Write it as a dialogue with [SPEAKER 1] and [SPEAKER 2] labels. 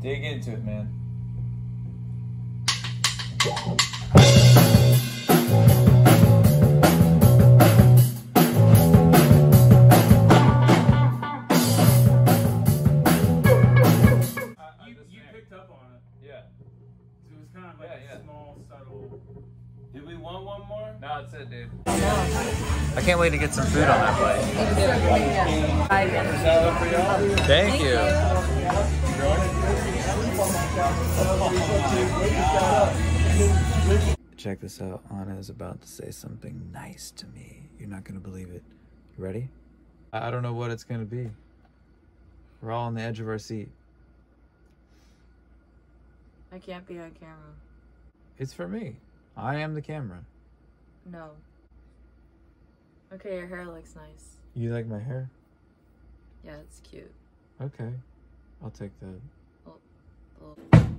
[SPEAKER 1] Dig into it, man.
[SPEAKER 2] You picked up on it.
[SPEAKER 1] Yeah.
[SPEAKER 2] It was kind of like a small, subtle.
[SPEAKER 1] Did we want one more? No, that's it, dude.
[SPEAKER 3] I can't wait to get some food on that plate. Thank you. Check this out. Anna is about to say something nice to me. You're not going to believe it. You ready? I don't know what it's going to be. We're all on the edge of our seat.
[SPEAKER 4] I can't be on camera.
[SPEAKER 3] It's for me. I am the camera.
[SPEAKER 4] No. Okay, your hair looks nice.
[SPEAKER 3] You like my hair?
[SPEAKER 4] Yeah, it's cute.
[SPEAKER 3] Okay. I'll take that.
[SPEAKER 4] Well,